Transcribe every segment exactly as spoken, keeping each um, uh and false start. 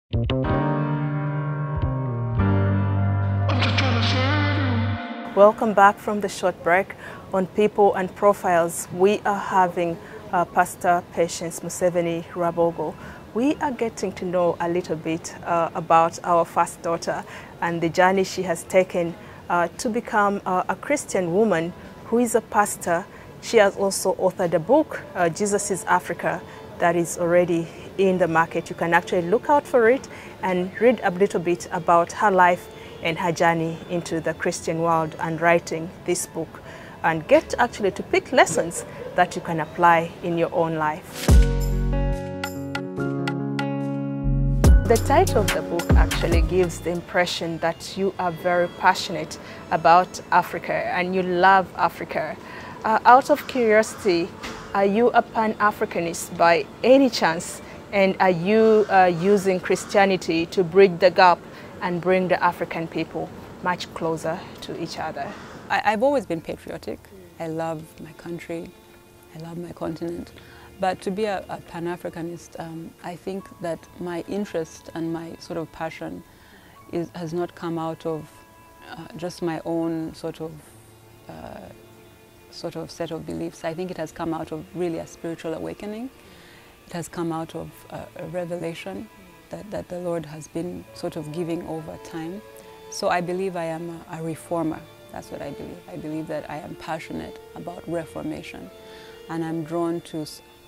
Welcome back from the short break. On People and Profiles, we are having uh, Pastor Patience Museveni Rabogo. We are getting to know a little bit uh, about our first daughter and the journey she has taken uh, to become uh, a Christian woman who is a pastor. She has also authored a book, uh, Jesus is Africa, that is already in the market. You can actually look out for it and read a little bit about her life and her journey into the Christian world and writing this book, and get actually to pick lessons that you can apply in your own life. The title of the book actually gives the impression that you are very passionate about Africa and you love Africa. Uh, out of curiosity, are you a Pan-Africanist by any chance? And are you uh, using Christianity to bridge the gap and bring the African people much closer to each other? I, I've always been patriotic. I love my country. I love my continent. But to be a, a Pan-Africanist, um, I think that my interest and my sort of passion is, has not come out of uh, just my own sort of uh, sort of set of beliefs. I think it has come out of really a spiritual awakening. It has come out of a, a revelation that, that the Lord has been sort of giving over time. So I believe I am a, a reformer. That's what I believe. I believe that I am passionate about reformation, and I'm drawn to,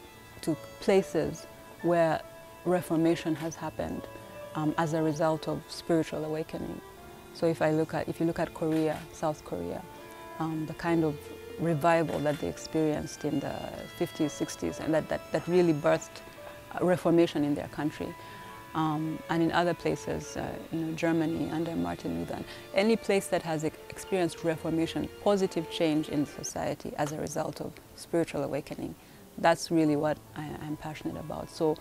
to places where reformation has happened um, as a result of spiritual awakening. So if I look at, if you look at Korea, South Korea, um, the kind of revival that they experienced in the fifties, sixties, and that, that, that really birthed reformation in their country. Um, and in other places, uh, you know, Germany under Martin Luther, any place that has experienced reformation, positive change in society as a result of spiritual awakening, that's really what I am passionate about. So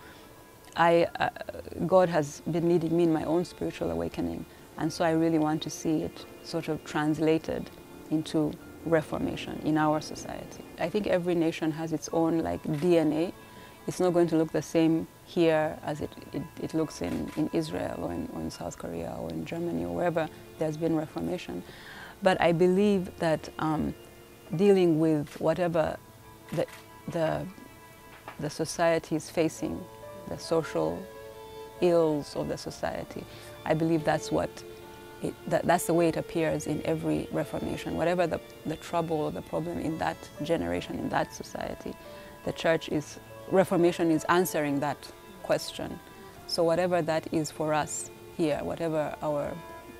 I, uh, God has been leading me in my own spiritual awakening, and so I really want to see it sort of translated into reformation in our society. I think every nation has its own like D N A. It's not going to look the same here as it, it, it looks in, in Israel or in, or in South Korea or in Germany or wherever there's been reformation. But I believe that um, dealing with whatever the, the, the society is facing, the social ills of the society, I believe that's what It, that, that's the way it appears in every reformation. Whatever the, the trouble or the problem in that generation, in that society, the church is, reformation is answering that question. So whatever that is for us here, whatever our,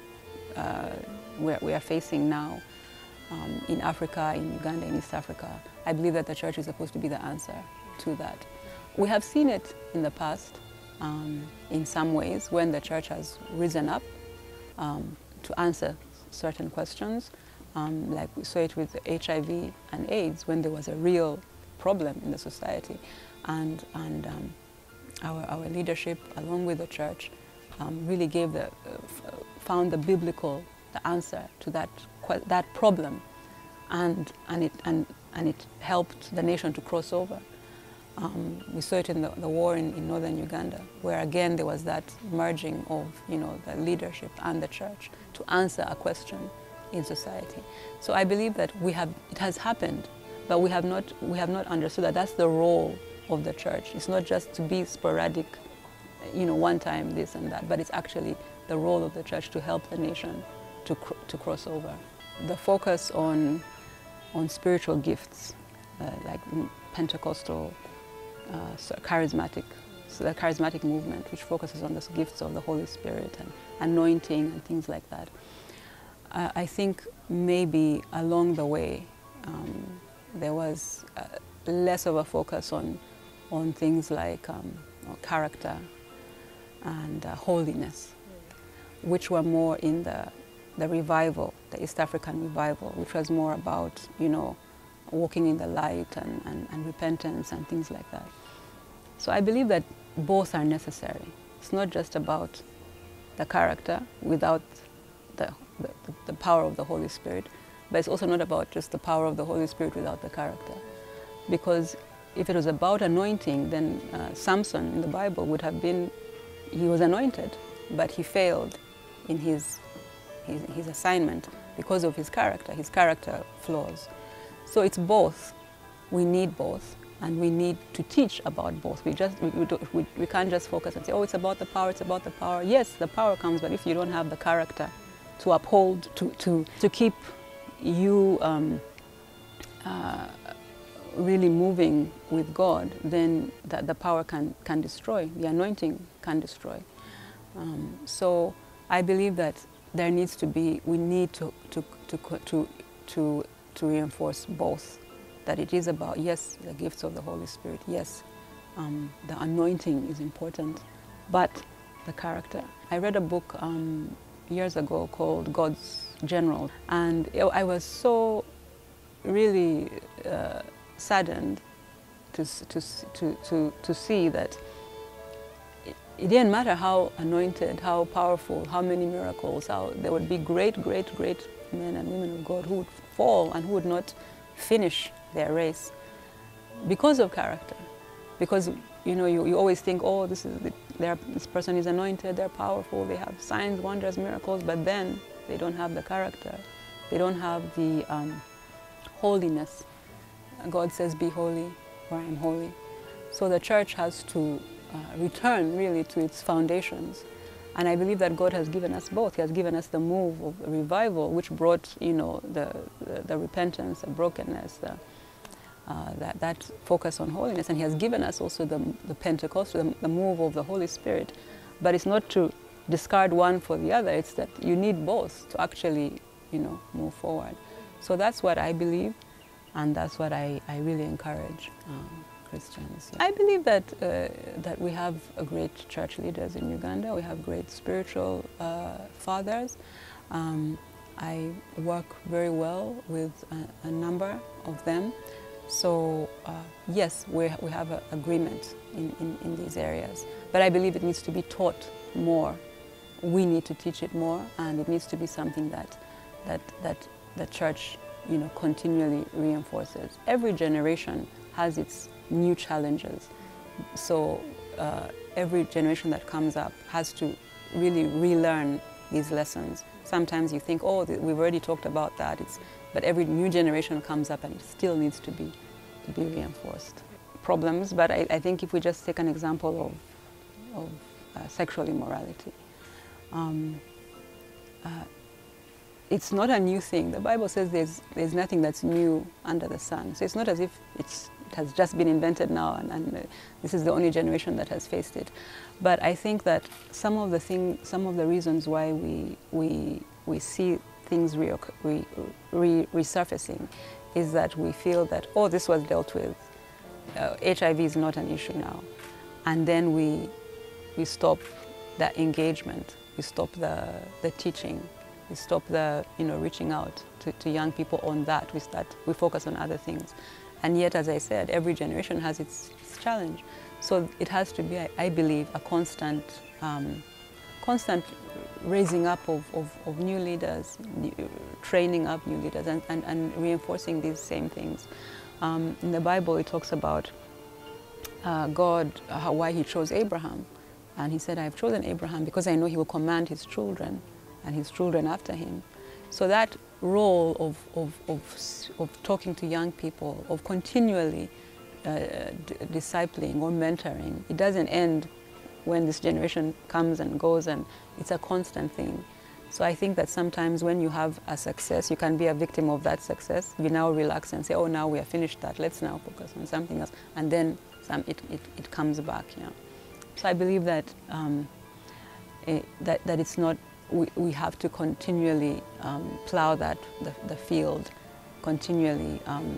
uh, we're, we are facing now um, in Africa, in Uganda, in East Africa, I believe that the church is supposed to be the answer to that. We have seen it in the past um, in some ways when the church has risen up Um, to answer certain questions, um, like we saw it with H I V and AIDS when there was a real problem in the society, and and um, our our leadership, along with the church, um, really gave the uh, found the biblical the answer to that that problem, and and it and and it helped the nation to cross over. Um, we saw it in the, the war in, in northern Uganda, where again there was that merging of, you know, the leadership and the church to answer a question in society. So I believe that we have, it has happened, but we have not, we have not understood that that's the role of the church. It's not just to be sporadic, you know, one time this and that, but it's actually the role of the church to help the nation to, cr to cross over. The focus on, on spiritual gifts, uh, like Pentecostal, Uh, so charismatic, so the charismatic movement, which focuses on the gifts of the Holy Spirit and anointing and things like that. Uh, I think maybe along the way um, there was uh, less of a focus on on things like um, character and uh, holiness, which were more in the the revival, the East African revival, which was more about, you know, walking in the light and, and, and repentance and things like that. So I believe that both are necessary. It's not just about the character without the, the, the power of the Holy Spirit, but it's also not about just the power of the Holy Spirit without the character. Because if it was about anointing, then uh, Samson in the Bible would have been he was anointed, but he failed in his, his, his assignment because of his character, his character flaws. So it's both. We need both, and we need to teach about both. We, just, we, we, don't, we, we can't just focus and say, oh, it's about the power, it's about the power. Yes, the power comes, but if you don't have the character to uphold, to, to, to keep you um, uh, really moving with God, then the, the power can, can destroy, the anointing can destroy. Um, so I believe that there needs to be, we need to, to, to, to, to, to reinforce both. That it is about, yes, the gifts of the Holy Spirit, yes, um, the anointing is important, but the character. I read a book um, years ago called God's General, and I was so really uh, saddened to, to, to, to, to see that it, it didn't matter how anointed, how powerful, how many miracles, how there would be great, great, great men and women of God who would fall and who would not finish their race because of character. Because you know, you, you always think, oh, this is the, this person is anointed, they're powerful, they have signs, wonders, miracles, but then they don't have the character. They don't have the um, holiness. God says, be holy, for I am holy. So the church has to uh, return really to its foundations. And I believe that God has given us both. He has given us the move of revival, which brought, you know, the, the, the repentance, the brokenness, the, uh, that, that focus on holiness. And He has given us also the, the Pentecost, the, the move of the Holy Spirit. But it's not to discard one for the other. It's that you need both to actually, you know, move forward. So that's what I believe, and that's what I, I really encourage um, Christians. I believe that, uh, that we have a great church leaders in Uganda. We have great spiritual uh, fathers. Um, I work very well with a, a number of them. So uh, yes, we, we have an agreement in, in, in these areas. But I believe it needs to be taught more. We need to teach it more, and it needs to be something that, that, that the church, you know, continually reinforces. Every generation has its new challenges. So uh, every generation that comes up has to really relearn these lessons. Sometimes you think, oh, we've already talked about that, it's, but every new generation comes up and it still needs to be, to be reinforced. Problems, but I, I think if we just take an example of, of uh, sexual immorality, um, uh, it's not a new thing. The Bible says there's, there's nothing that's new under the sun. So it's not as if it's, it has just been invented now and, and uh, this is the only generation that has faced it. But I think that some of the thing, some of the reasons why we, we, we see things re re re resurfacing is that we feel that, oh, this was dealt with. Uh, H I V is not an issue now. And then we, we stop the engagement. We stop the, the teaching. We stop the, you know, reaching out to, to young people on that. We start, we focus on other things. And yet, as I said, every generation has its, its challenge. So it has to be, I, I believe, a constant, um, constant raising up of, of, of new leaders, new, training up new leaders, and, and, and reinforcing these same things. Um, in the Bible, it talks about uh, God, uh, why He chose Abraham. And He said, I have chosen Abraham because I know he will command his children and his children after him. So that role of, of, of, of talking to young people, of continually uh, discipling or mentoring, it doesn't end when this generation comes and goes, and it's a constant thing. So I think that sometimes when you have a success, you can be a victim of that success. You now relax and say, oh, now we have finished that, let's now focus on something else. And then some, it, it, it comes back. Yeah. So I believe that, um, it, that, that it's not, We, we have to continually um, plow that, the, the field, continually um,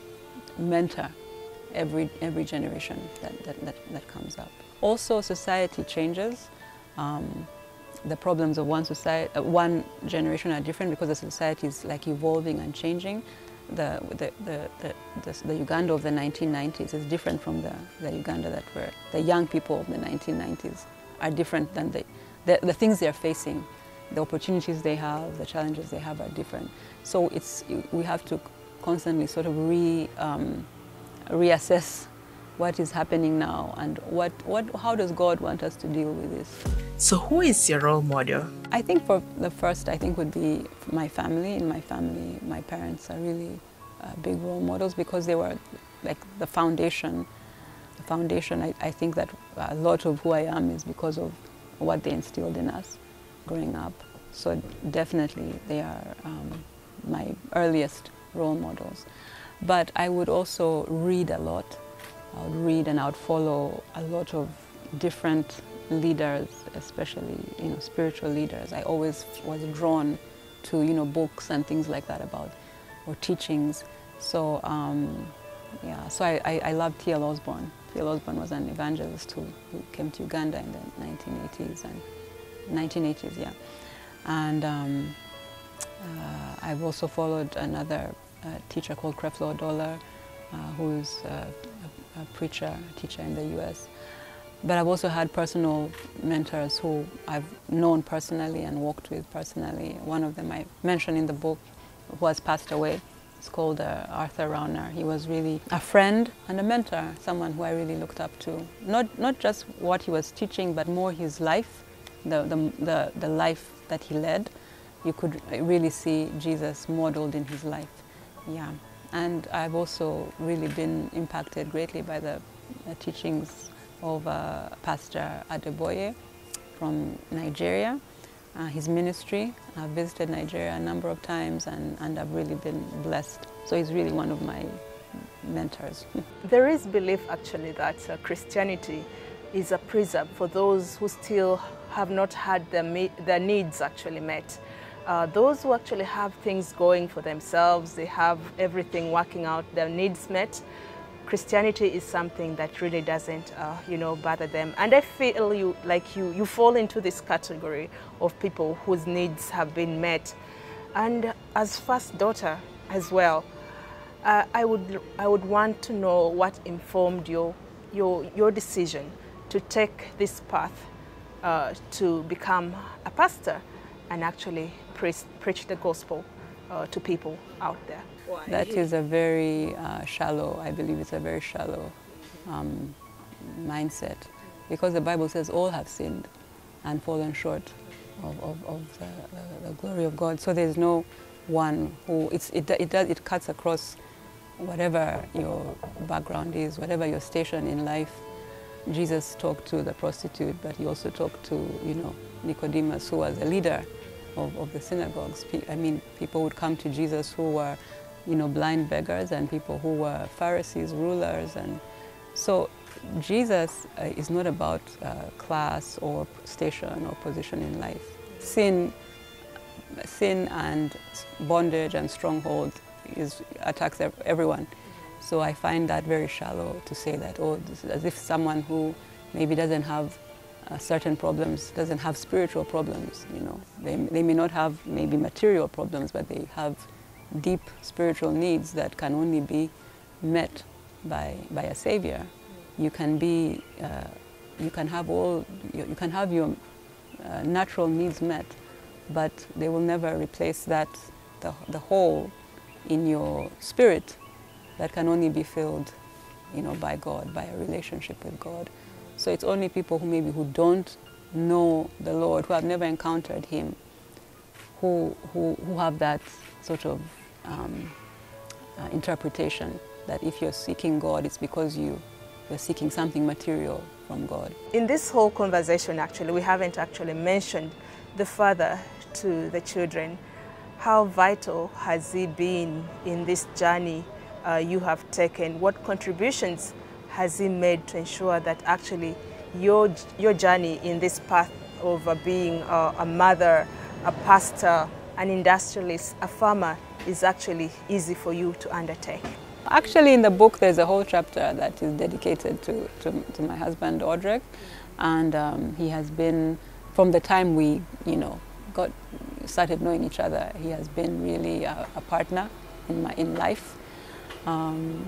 mentor every, every generation that, that, that, that comes up. Also, society changes. Um, the problems of one, society, uh, one generation are different because the society is like evolving and changing. The, the, the, the, the, the Uganda of the nineteen nineties is different from the, the Uganda that were, the young people of the nineteen nineties are different than the, the, the things they're facing. The opportunities they have, the challenges they have are different. So it's, we have to constantly sort of re, um, reassess what is happening now and what, what, how does God want us to deal with this. So who is your role model? I think for the first, I think would be my family. In my family, my parents are really uh, big role models because they were like the foundation. The foundation, I, I think that a lot of who I am is because of what they instilled in us growing up. So definitely they are um, my earliest role models. But I would also read a lot. I would read and I would follow a lot of different leaders, especially you know spiritual leaders. I always was drawn to you know books and things like that about or teachings. So um, yeah, so I, I, I love T L Osborne. T L Osborne was an evangelist who, who came to Uganda in the nineteen eighties and nineteen eighties, yeah. And um, uh, I've also followed another uh, teacher called Creflo Dollar, uh, who's uh, a, a preacher, a teacher in the U S. But I've also had personal mentors who I've known personally and worked with personally. One of them I mentioned in the book who has passed away. It's called uh, Arthur Rauner. He was really a friend and a mentor, someone who I really looked up to. Not, not just what he was teaching, but more his life, the, the, the, the life that he led. You could really see Jesus modeled in his life. Yeah. And I've also really been impacted greatly by the, the teachings of uh, Pastor Adeboye from Nigeria, uh, his ministry. I've visited Nigeria a number of times and, and I've really been blessed. So he's really one of my mentors. There is belief actually that uh, Christianity is a prison for those who still have not had their, their needs actually met. Uh, those who actually have things going for themselves, they have everything working out, their needs met. Christianity is something that really doesn't, uh, you know, bother them. And I feel you, like you, you fall into this category of people whose needs have been met. And as first daughter as well, uh, I would, I would want to know what informed your, your, your decision to take this path uh, to become a pastor and actually preach, preach the gospel uh, to people out there. That is a very uh, shallow, I believe it's a very shallow um, mindset, because the Bible says all have sinned and fallen short of, of, of the, the, the glory of God. So there's no one who, it's, it, it, does, it cuts across whatever your background is, whatever your station in life. Jesus talked to the prostitute, but he also talked to, you know, Nicodemus, who was a leader of, of the synagogues. I mean, people would come to Jesus who were, you know, blind beggars and people who were Pharisees, rulers. And so Jesus uh, is not about uh, class or station or position in life. Sin, sin and bondage and stronghold is, attacks everyone. So I find that very shallow to say that, oh, this is as if someone who maybe doesn't have uh, certain problems, doesn't have spiritual problems, you know. They, they may not have maybe material problems, but they have deep spiritual needs that can only be met by, by a Savior. You can be, uh, you can have all, you, you can have your uh, natural needs met, but they will never replace that, the, the hole in your spirit that can only be filled, you know, by God, by a relationship with God. So it's only people who maybe who don't know the Lord, who have never encountered Him, who, who, who have that sort of um, uh, interpretation that if you're seeking God, it's because you, you're seeking something material from God. In this whole conversation, actually, we haven't actually mentioned the father to the children. How vital has he been in this journey uh, you have taken? What contributions has he made to ensure that actually your, your journey in this path of uh, being uh, a mother, a pastor, an industrialist, a farmer, is actually easy for you to undertake? Actually, in the book, there's a whole chapter that is dedicated to, to, to my husband, Audrey. And um, he has been, from the time we, you know, got started knowing each other, he has been really a, a partner in, my, in life. Um,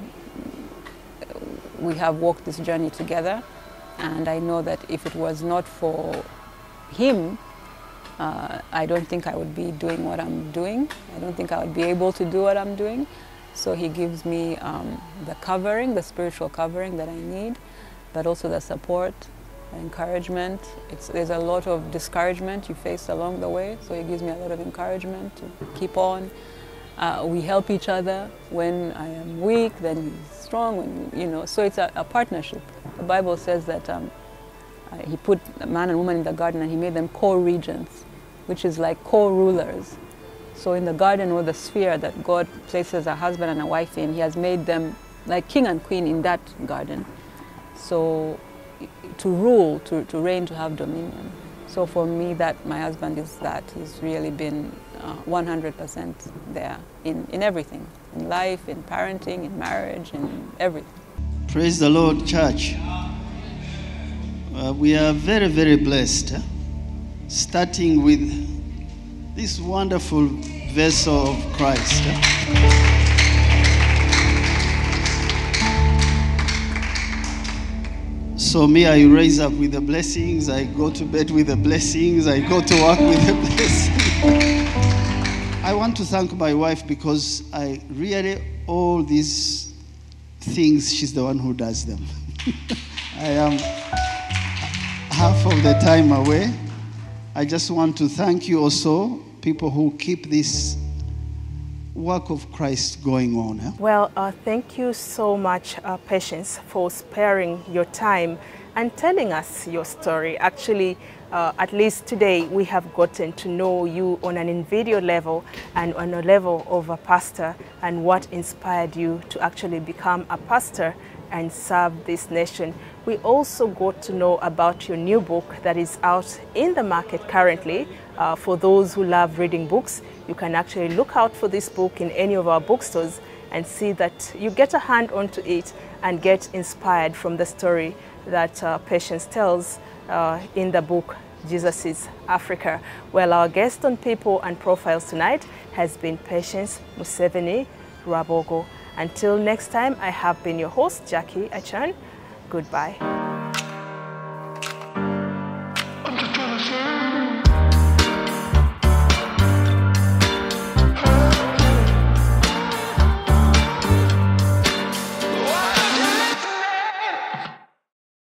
we have walked this journey together. And I know that if it was not for him, Uh, I don't think I would be doing what I'm doing. I don't think I would be able to do what I'm doing. So he gives me um, the covering, the spiritual covering that I need, but also the support, the encouragement. It's, there's a lot of discouragement you face along the way, so he gives me a lot of encouragement to keep on. Uh, we help each other. When I am weak, then he's strong. When, you know, so it's a, a partnership. The Bible says that um, uh, he put a man and woman in the garden and he made them co-regents, which is like co-rulers. So in the garden or the sphere that God places a husband and a wife in, he has made them like king and queen in that garden. So to rule, to, to reign, to have dominion. So for me, that my husband is that. He's really been uh, one hundred percent there in, in everything, in life, in parenting, in marriage, in everything. Praise the Lord, church. Uh, we are very, very blessed, eh? Starting with this wonderful vessel of Christ. So me, I raise up with the blessings, I go to bed with the blessings, I go to work with the blessings. I want to thank my wife because I really, all these things, she's the one who does them. I am half of the time away. I just want to thank you also, people who keep this work of Christ going on. Eh? Well, uh, thank you so much, uh, Patience, for sparing your time and telling us your story. Actually, uh, at least today, we have gotten to know you on an individual level and on a level of a pastor, and what inspired you to actually become a pastor and serve this nation. We also got to know about your new book that is out in the market currently. Uh, for those who love reading books, you can actually look out for this book in any of our bookstores and see that you get a hand onto it and get inspired from the story that uh, Patience tells uh, in the book, Jesus is Africa. Well, our guest on People and Profiles tonight has been Patience Museveni Rwabogo. Until next time, I have been your host, Jackie Achan. Goodbye.